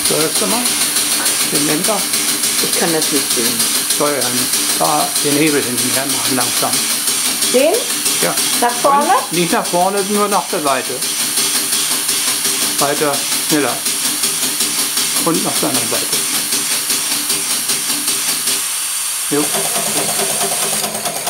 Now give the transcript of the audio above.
Steuerst du mal? Den Lenker? Ich kann das nicht sehen. Steuern. Da den Hebel hinten her machen langsam. Den? Ja. Nach vorne? Und nicht nach vorne, nur nach der Seite. Weiter, schneller. Und nach der anderen Seite. Jo.